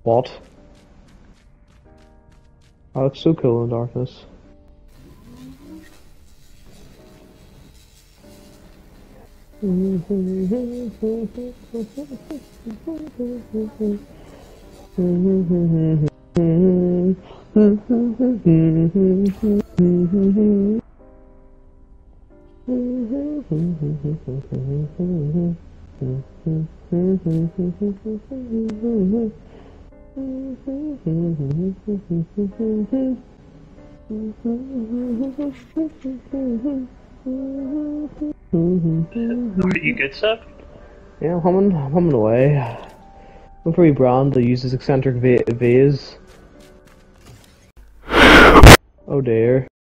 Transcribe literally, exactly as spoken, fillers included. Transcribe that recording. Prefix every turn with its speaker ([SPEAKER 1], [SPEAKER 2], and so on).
[SPEAKER 1] What? I look so cool in darkness.
[SPEAKER 2] Are you good, Seb?
[SPEAKER 1] Yeah, I'm humming, I'm humming away. I'm for rebrand to use this eccentric va vase. Oh dear.